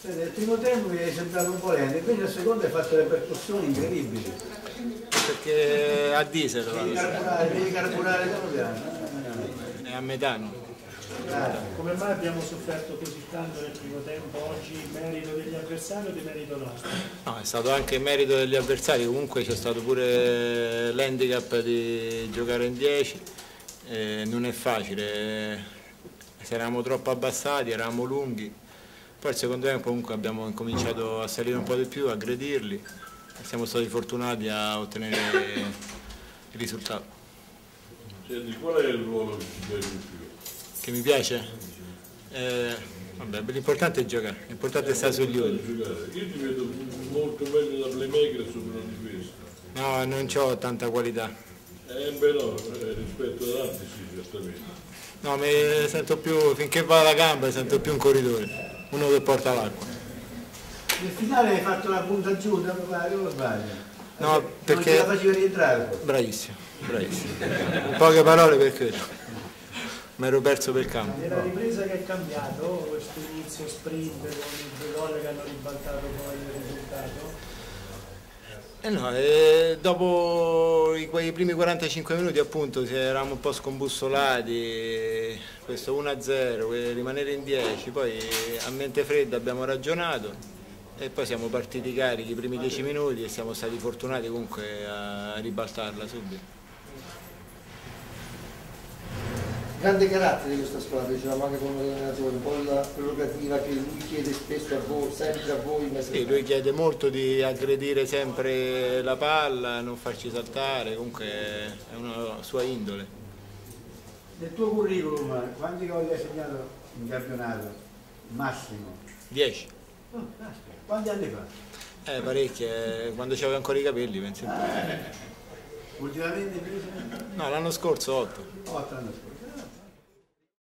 Nel primo tempo mi è sembrato un po' lento, invece nel secondo hai fatto le percussioni incredibili. Perché a diesel Devi carburare piano piano. è a metano. Come mai abbiamo sofferto così tanto nel primo tempo oggi? Merito degli avversari o di merito nostro? No, è stato anche il merito degli avversari, comunque c'è stato pure l'handicap di giocare in 10, non è facile, se eravamo troppo abbassati, eravamo lunghi. Poi al secondo tempo comunque abbiamo incominciato a salire un po' di più, a aggredirli e siamo stati fortunati a ottenere il risultato. Senti, qual è il ruolo che ti piace più? Che mi piace? Vabbè, l'importante è giocare, l'importante è stare sugli uni. Io ti vedo molto meglio da playmaker sopra la difesa. No, non ho tanta qualità. Beh no, rispetto ad altri sì, certamente. No, mi sento più, finché va la gamba, sento più un corridore. Uno che porta l'acqua. Nel finale hai fatto la punta giù, io lo sbaglio. No, perché... Non ce la facevi rientrare. Bravissimo, bravissimo. In poche parole per quello. Mi ero perso per campo. Nella ripresa che è cambiato, questo inizio sprint con i due gol che hanno ribaltato poi il risultato? Dopo quei primi 45 minuti appunto eravamo un po' scombussolati, questo 1-0, rimanere in 10, poi a mente fredda abbiamo ragionato e poi siamo partiti carichi i primi 10 minuti e siamo stati fortunati comunque a ribaltarla subito. Grande carattere di questa squadra, diciamo anche con l'allenatore, un po' la prerogativa che lui chiede spesso a voi, sempre a voi. Sì, lui chiede molto di aggredire sempre la palla, non farci saltare, comunque è una sua indole. Nel tuo curriculum, quanti gol hai segnato in campionato? Massimo? 10. Oh, quanti anni fa? Parecchi, quando c'avevo ancora i capelli, penso. Ultimamente invece? No, l'anno scorso 8. 8 anni scorso.